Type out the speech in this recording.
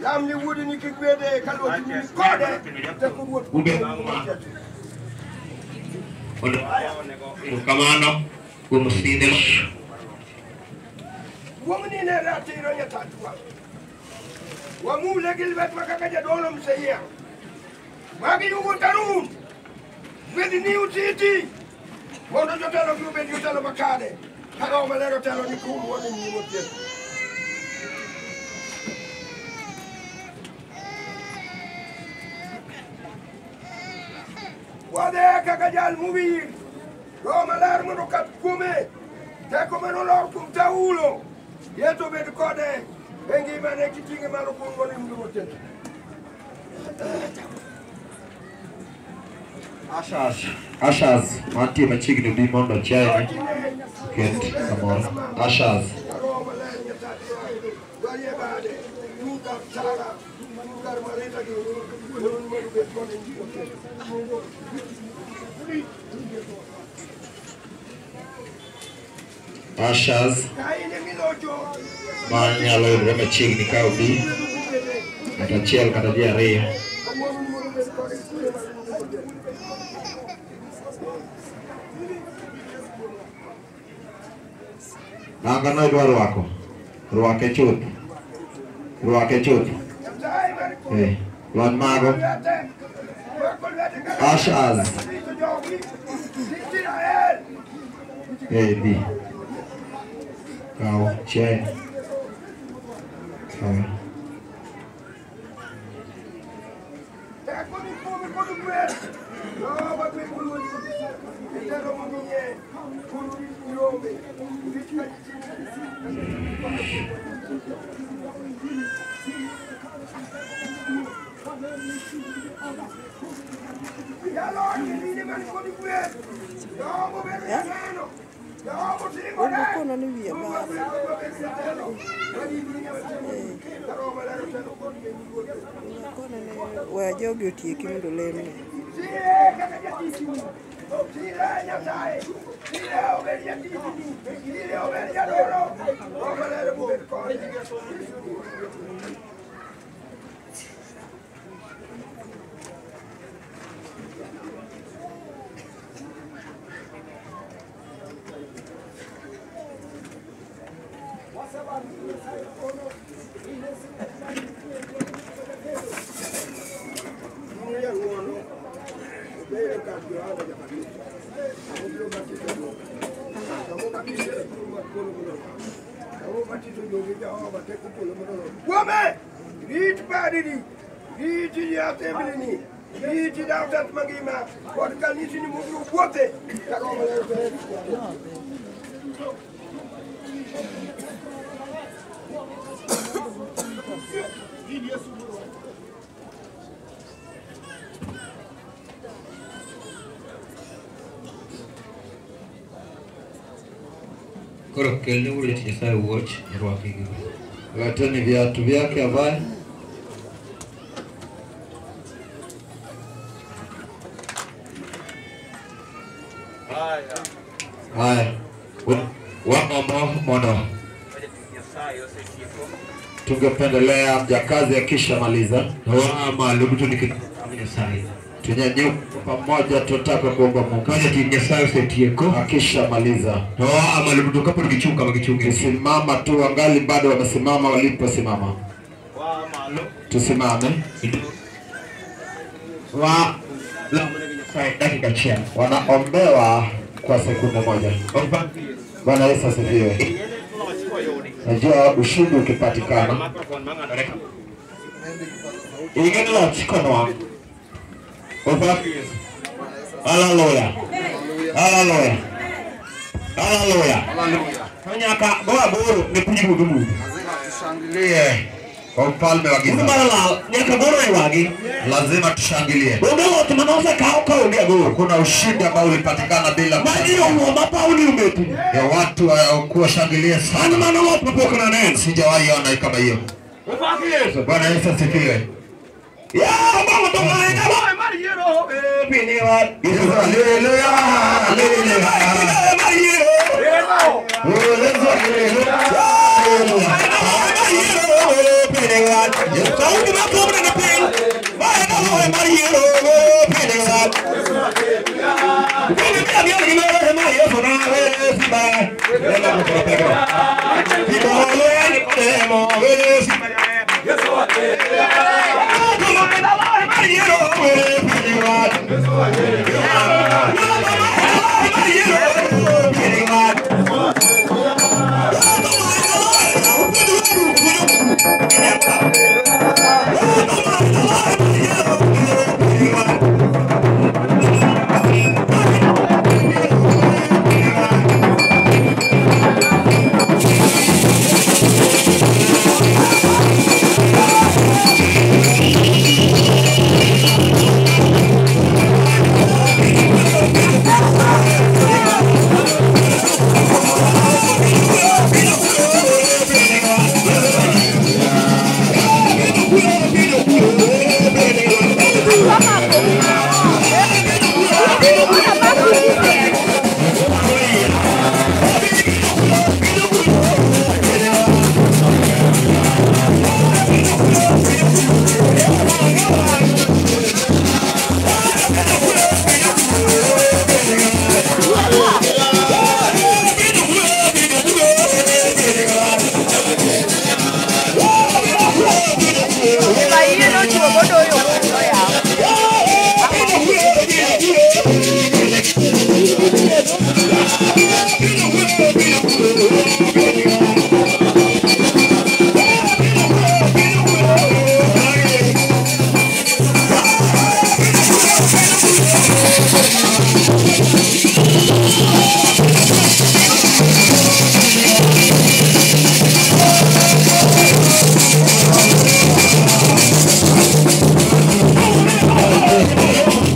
Lam ni wudi ni kikwede kalwa ni kode te ko wot ube kamano kumusinde womni ne ratiro nya tatwa wa mu legil bet makaka ja dolom seya magi yugo tarun wedi ni utiti mondo jotelo gube jotelo makade karo malero telo ni kumu woni ni motie wade kaka jal mubir ro maler mondo kat kume te ko meno lor kum taulo yeto bed kode engi mane kitinge malo kum woni ni motie Ashas, mantie machiegni bi mondo chiaye ket kamoro. Ashas. Ashas. Manyalo yudore machiegni ka obi. Kata achiel kata ji ariyo. Nanga no idwa rwako. Rwake chuth. Rwake chuth. Lon mago. Ashas. Di. Kau chain. Jogi otieki mondo lemne. Woman, reach body, reach your table, reach it out at Magima, what can you see move what it? Koro kelne ule Nyasaye watch rwaki gi. Lateni viatu vyake avae. Haya. Wang'omo mono. Tungependelea mjakazi akisha maliza. Na maalum tu Nyasaye. Tunyanyuka pamoja tunataka kuomba Mungu. Kaja Nyasaye usetieko akisha maliza. Maalum tu kapo tukichunga magichungi. Simama tu angali bado wamesimama waliposimama. Tusimame. Dakika chache. Wanaombewa kwa sekunde moja. Bwana Yesu asifiwe. Najua ushindi ukipatikana. Ingine la chikono. Hallelujah. Hallelujah. Hallelujah. Nyaka goa boro ni kujibu Mungu. Tushangilie. Kwa mfalme wa giza. Nyaka boro iwagi. Lazima tushangilie. Ndio tunaanza kao ndio boro. Kuna ushindi ambao ulipatikana bila kushangilia. Ndio mapauni umetu. Ya watu kuwa shangilia sana maana wapo poko na neno. Sijawahi ona kama hiyo. Bwana Yesu asifiwe. Ya baba tunaenda baba Mariero binewa. Hallelujah. Hallelujah. Mariero. Thank you.